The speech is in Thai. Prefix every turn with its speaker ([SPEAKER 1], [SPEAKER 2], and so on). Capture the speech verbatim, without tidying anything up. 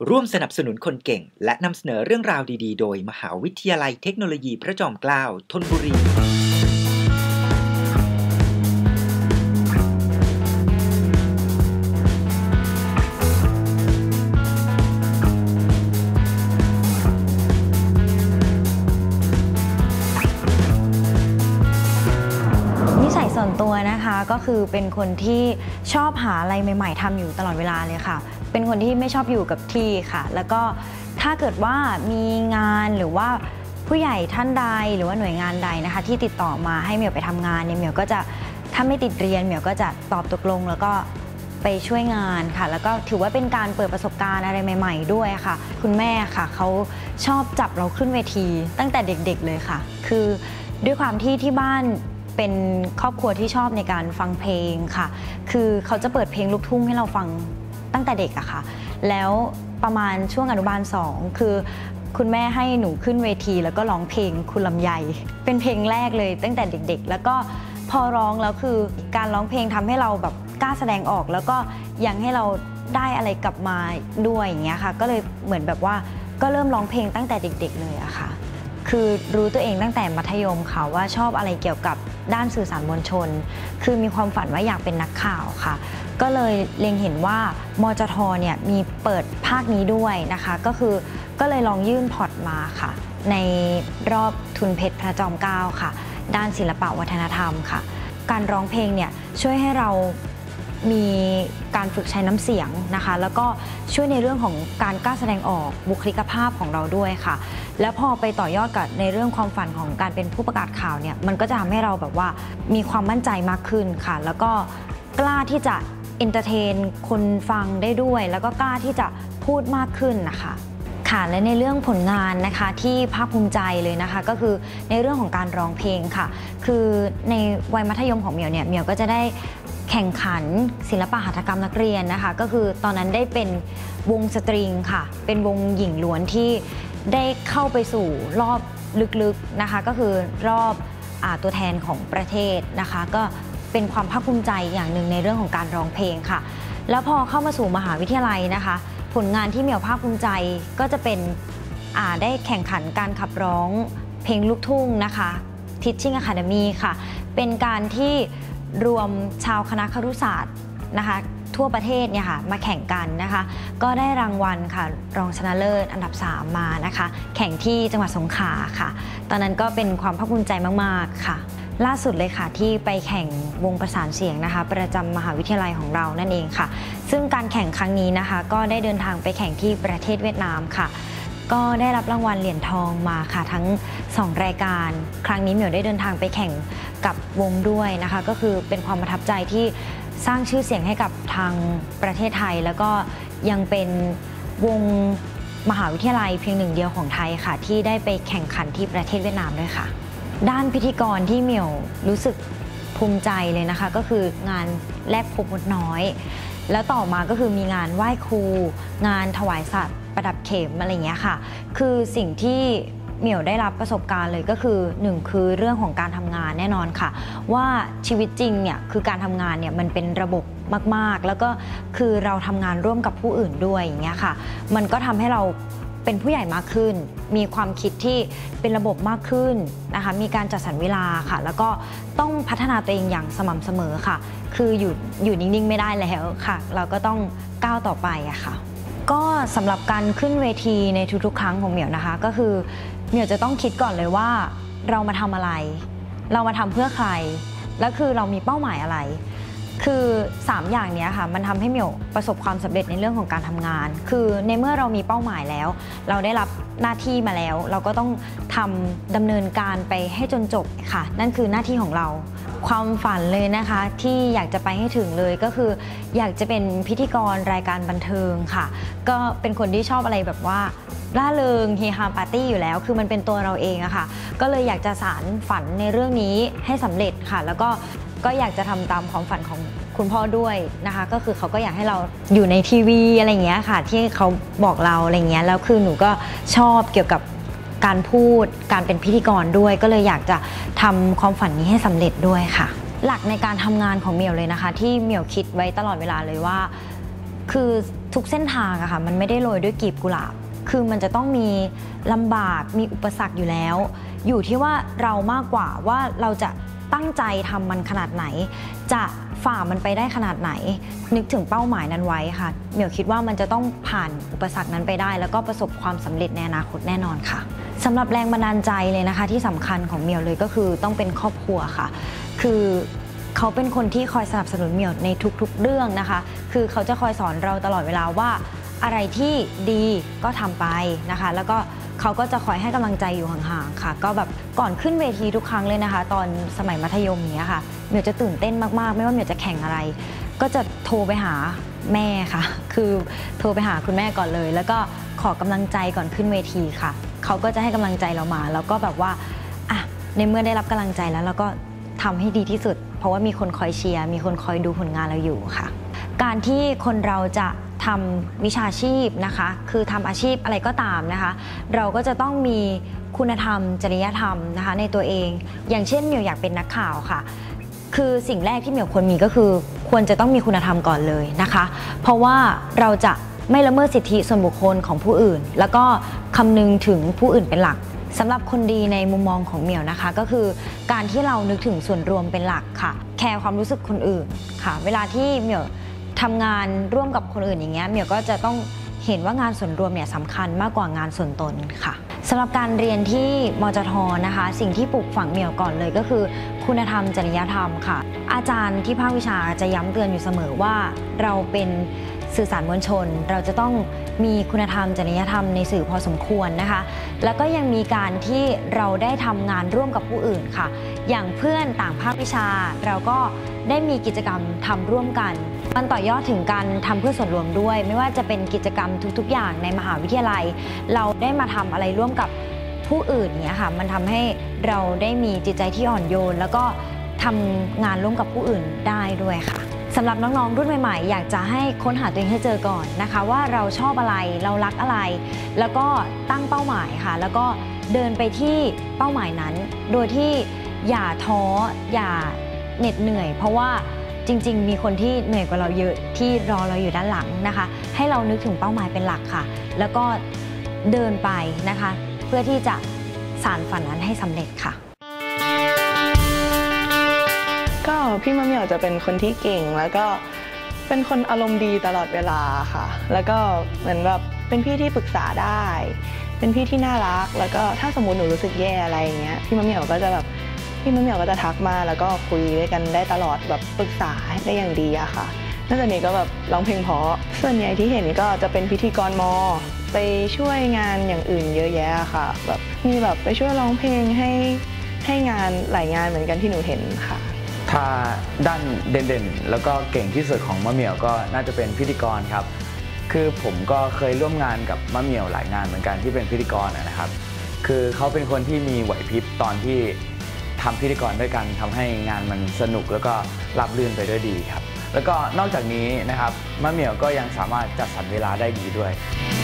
[SPEAKER 1] ร่วมสนับสนุนคนเก่งและนำเสนอเรื่องราวดีๆโดยมหาวิทยาลัยเทคโนโลยีพระจอมเกล้าธนบุรี
[SPEAKER 2] ส่วนตัวนะคะก็คือเป็นคนที่ชอบหาอะไรใหม่ๆทำอยู่ตลอดเวลาเลยค่ะเป็นคนที่ไม่ชอบอยู่กับที่ค่ะแล้วก็ถ้าเกิดว่ามีงานหรือว่าผู้ใหญ่ท่านใดหรือว่าหน่วยงานใดนะคะที่ติดต่อมาให้เหมียวไปทำงานเนี่ยเหมียวก็จะถ้าไม่ติดเรียนเหมียวก็จะตอบตกลงแล้วก็ไปช่วยงานค่ะแล้วก็ถือว่าเป็นการเปิดประสบการณ์อะไรใหม่ๆด้วยค่ะคุณแม่ค่ะเขาชอบจับเราขึ้นเวทีตั้งแต่เด็กๆเลยค่ะคือด้วยความที่ที่บ้านเป็นครอบครัวที่ชอบในการฟังเพลงค่ะคือเขาจะเปิดเพลงลูกทุ่งให้เราฟังตั้งแต่เด็กอะค่ะแล้วประมาณช่วงอนุบาลสองคือคุณแม่ให้หนูขึ้นเวทีแล้วก็ร้องเพลงคุณลำไยเป็นเพลงแรกเลยตั้งแต่เด็กๆแล้วก็พอร้องแล้วคือการร้องเพลงทำให้เราแบบกล้าแสดงออกแล้วก็ยังให้เราได้อะไรกลับมาด้วยอย่างเงี้ยค่ะก็เลยเหมือนแบบว่าก็เริ่มร้องเพลงตั้งแต่เด็กๆเลยอะค่ะคือรู้ตัวเองตั้งแต่มัธยมค่ะว่าชอบอะไรเกี่ยวกับด้านสื่อสารมวลชนคือมีความฝันว่าอยากเป็นนักข่าวค่ะก็เลยเล็งเห็นว่ามจทเนี่ยมีเปิดภาคนี้ด้วยนะคะก็คือก็เลยลองยื่นพอร์ตมาค่ะในรอบทุนเพชรพระจอมเกล้าค่ะด้านศิลปะวัฒนธรรมค่ะการร้องเพลงเนี่ยช่วยให้เรามีการฝึกใช้น้ำเสียงนะคะแล้วก็ช่วยในเรื่องของการกล้าแสดงออกบุคลิกภาพของเราด้วยค่ะแล้วพอไปต่อยอดกับในเรื่องความฝันของการเป็นผู้ประกาศข่าวเนี่ยมันก็จะทำให้เราแบบว่ามีความมั่นใจมากขึ้นค่ะแล้วก็กล้าที่จะเอนเตอร์เทนคนฟังได้ด้วยแล้วก็กล้าที่จะพูดมากขึ้นนะคะค่ะและในเรื่องผลงานนะคะที่ภาคภูมิใจเลยนะคะก็คือในเรื่องของการร้องเพลงค่ะคือในวัยมัธยมของเหมียวเนี่ยเหมียวก็จะได้แข่งขันศิลปะหัตถกรรมนักเรียนนะคะก็คือตอนนั้นได้เป็นวงสตริงค่ะเป็นวงหญิงล้วนที่ได้เข้าไปสู่รอบลึกๆนะคะก็คือรอบอ่าตัวแทนของประเทศนะคะก็เป็นความภาคภูมิใจอย่างหนึ่งในเรื่องของการร้องเพลงค่ะแล้วพอเข้ามาสู่มหาวิทยาลัยนะคะผลงานที่เหมียวภาคภูมิใจก็จะเป็นอ่าได้แข่งขันการขับร้องเพลงลูกทุ่งนะคะ Teaching Academy ค่ะเป็นการที่รวมชาวคณะครุศาสตร์นะคะทั่วประเทศเนี่ยค่ะมาแข่งกันนะคะก็ได้รางวัลค่ะรองชนะเลิศอันดับสามมานะคะแข่งที่จังหวัดสงขลาค่ะตอนนั้นก็เป็นความภาคภูมิใจมากๆค่ะล่าสุดเลยค่ะที่ไปแข่งวงประสานเสียงนะคะประจำมหาวิทยาลัยของเรานั่นเองค่ะซึ่งการแข่งครั้งนี้นะคะก็ได้เดินทางไปแข่งที่ประเทศเวียดนามค่ะก็ได้รับรางวัลเหรียญทองมาค่ะทั้งสองรายการครั้งนี้เหมียวได้เดินทางไปแข่งกับวงด้วยนะคะก็คือเป็นความประทับใจที่สร้างชื่อเสียงให้กับทางประเทศไทยแล้วก็ยังเป็นวงมหาวิทยาลัยเพียงหนึ่งเดียวของไทยค่ะที่ได้ไปแข่งขันที่ประเทศเวียดนามด้วยค่ะด้านพิธีกรที่เหมียวรู้สึกภูมิใจเลยนะคะก็คืองานแลกพบมดน้อยแล้วต่อมาก็คือมีงานไหว้ครูงานถวายสัตว์ประดับเข็มอะไรอย่างเงี้ยค่ะคือสิ่งที่เหมียวได้รับประสบการณ์เลยก็คือหนึ่งคือเรื่องของการทำงานแน่นอนค่ะว่าชีวิตจริงเนี่ยคือการทำงานเนี่ยมันเป็นระบบมากๆแล้วก็คือเราทำงานร่วมกับผู้อื่นด้วยอย่างเงี้ยค่ะมันก็ทำให้เราเป็นผู้ใหญ่มากขึ้นมีความคิดที่เป็นระบบมากขึ้นนะคะมีการจัดสรรเวลาค่ะแล้วก็ต้องพัฒนาตัวเองอย่างสม่ำเสมอค่ะคืออยู่อยู่นิ่งๆไม่ได้แล้วค่ะเราก็ต้องก้าวต่อไปอะค่ะก็สำหรับการขึ้นเวทีในทุกๆครั้งของเหมียวนะคะก็คือเหมียวจะต้องคิดก่อนเลยว่าเรามาทำอะไรเรามาทำเพื่อใครและคือเรามีเป้าหมายอะไรคือสามอย่างนี้ค่ะมันทำให้เหมียวประสบความสำเร็จในเรื่องของการทำงานคือในเมื่อเรามีเป้าหมายแล้วเราได้รับหน้าที่มาแล้วเราก็ต้องทำดำเนินการไปให้จนจบค่ะนั่นคือหน้าที่ของเราความฝันเลยนะคะที่อยากจะไปให้ถึงเลยก็คืออยากจะเป็นพิธีกรรายการบันเทิงค่ะก็เป็นคนที่ชอบอะไรแบบว่าร่าเริงเฮฮาปาร์ตี้อยู่แล้วคือมันเป็นตัวเราเองอะค่ะก็เลยอยากจะสานฝันในเรื่องนี้ให้สำเร็จค่ะแล้วก็ก็อยากจะทำตามความฝันของคุณพ่อด้วยนะคะก็คือเขาก็อยากให้เราอยู่ในทีวีอะไรอย่างเงี้ยค่ะที่เขาบอกเราอะไรเงี้ยแล้วคือหนูก็ชอบเกี่ยวกับการพูดการเป็นพิธีกรด้วยก็เลยอยากจะทำความฝันนี้ให้สำเร็จด้วยค่ะหลักในการทำงานของเหมียวเลยนะคะที่เหมียวคิดไว้ตลอดเวลาเลยว่าคือทุกเส้นทางอะค่ะมันไม่ได้โรยด้วยกลีบกุหลาบคือมันจะต้องมีลำบากมีอุปสรรคอยู่แล้วอยู่ที่ว่าเรามากกว่าว่าเราจะตั้งใจทำมันขนาดไหนจะฝ่ามันไปได้ขนาดไหนนึกถึงเป้าหมายนั้นไว้ค่ะเหมียวคิดว่ามันจะต้องผ่านอุปสรรคนั้นไปได้แล้วก็ประสบความสำเร็จในอนาคตแน่นอนค่ะสำหรับแรงบันดาลใจเลยนะคะที่สำคัญของเหมียวเลยก็คือต้องเป็นครอบครัวค่ะคือเขาเป็นคนที่คอยสนับสนุนเหมียวในทุกๆเรื่องนะคะคือเขาจะคอยสอนเราตลอดเวลาว่าอะไรที่ดีก็ทำไปนะคะแล้วก็เขาก็จะคอยให้กำลังใจอยู่ห่างๆค่ะก็แบบก่อนขึ้นเวทีทุกครั้งเลยนะคะตอนสมัยมัธยมอย่างเงี้ยค่ะเหมียวจะตื่นเต้นมากๆไม่ว่าเหมียวจะแข่งอะไรก็จะโทรไปหาแม่ค่ะคือโทรไปหาคุณแม่ก่อนเลยแล้วก็ขอกำลังใจก่อนขึ้นเวทีค่ะเขาก็จะให้กำลังใจเรามาแล้วก็แบบว่าอ่ะในเมื่อได้รับกำลังใจแล้วเราก็ทำให้ดีที่สุดเพราะว่ามีคนคอยเชียร์มีคนคอยดูผลงานเราอยู่ค่ะการที่คนเราจะทำวิชาชีพนะคะคือทำอาชีพอะไรก็ตามนะคะเราก็จะต้องมีคุณธรรมจริยธรรมนะคะในตัวเองอย่างเช่นเหมียวอยากเป็นนักข่าวค่ะคือสิ่งแรกที่เหมียวควรมีก็คือควรจะต้องมีคุณธรรมก่อนเลยนะคะเพราะว่าเราจะไม่ละเมิดสิทธิส่วนบุคคลของผู้อื่นแล้วก็คำนึงถึงผู้อื่นเป็นหลักสำหรับคนดีในมุมมองของเหมียวนะคะก็คือการที่เรานึกถึงส่วนรวมเป็นหลักค่ะแคร์ความรู้สึกคนอื่นค่ะเวลาที่เหมียวทำงานร่วมกับคนอื่นอย่างเงี้ยเหมียวก็จะต้องเห็นว่างานส่วนรวมเนี่ยสำคัญมากกว่างานส่วนตนค่ะสำหรับการเรียนที่มจท.นะคะสิ่งที่ปลูกฝังเหมียวก่อนเลยก็คือคุณธรรมจริยธรรมค่ะอาจารย์ที่ภาควิชาจะย้ำเตือนอยู่เสมอว่าเราเป็นสื่อสารมวลชนเราจะต้องมีคุณธรรมจริยธรรมในสื่อพอสมควรนะคะแล้วก็ยังมีการที่เราได้ทำงานร่วมกับผู้อื่นค่ะอย่างเพื่อนต่างภาควิชาเราก็ได้มีกิจกรรมทำร่วมกันมันต่อยอดถึงการทำเพื่อส่วนรวมด้วยไม่ว่าจะเป็นกิจกรรมทุกๆอย่างในมหาวิทยาลัยเราได้มาทำอะไรร่วมกับผู้อื่นเนี่ยค่ะมันทำให้เราได้มีจิตใจที่อ่อนโยนแล้วก็ทำงานร่วมกับผู้อื่นได้ด้วยค่ะสำหรับน้องๆรุ่นใหม่ๆอยากจะให้ค้นหาตัวเองให้เจอก่อนนะคะว่าเราชอบอะไรเรารักอะไรแล้วก็ตั้งเป้าหมายค่ะแล้วก็เดินไปที่เป้าหมายนั้นโดยที่อย่าท้ออย่าเหน็ดเหนื่อยเพราะว่าจริงๆมีคนที่เหนื่อยกว่าเราเยอะที่รอเราอยู่ด้านหลังนะคะให้เรานึกถึงเป้าหมายเป็นหลักค่ะแล้วก็เดินไปนะคะเพื่อที่จะสานฝันนั้นให้สำเร็จค่ะ
[SPEAKER 3] ก็พี่มะเหมี่ยวจะเป็นคนที่เก่งแล้วก็เป็นคนอารมณ์ดีตลอดเวลาค่ะแล้วก็เหมือนแบบเป็นพี่ที่ปรึกษาได้เป็นพี่ที่น่ารักแล้วก็ถ้าสมมุติหนูรู้สึกแย่อะไรอย่างเงี้ยพี่มะเหมี่ยวก็จะแบบพี่มะเหมี่ยวก็จะทักมาแล้วก็คุยด้วยกันได้ตลอดแบบปรึกษาได้อย่างดีอะค่ะนอกจากนี้ก็แบบร้องเพลงเพราะส่วนใหญ่ที่เห็นก็จะเป็นพิธีกรม.ไปช่วยงานอย่างอื่นเยอะแยะค่ะแบบมีแบบไปช่วยร้องเพลงให้ให้งานหลายงานเหมือนกันที่หนูเห็นค่ะ
[SPEAKER 4] ถ้าด้านเด่นๆแล้วก็เก่งที่สุดของมะเหมี่ยวก็น่าจะเป็นพิธีกรครับคือผมก็เคยร่วมงานกับมะเหมี่ยวหลายงานเหมือนกันที่เป็นพิธีกรนะครับคือเขาเป็นคนที่มีไหวพริบตอนที่ทำพิธีกรด้วยกันทำให้งานมันสนุกแล้วก็ราบรื่นไปด้วยดีครับแล้วก็นอกจากนี้นะครับมะเหมี่ยวก็ยังสามารถจัดสรรเวลาได้ดีด้วย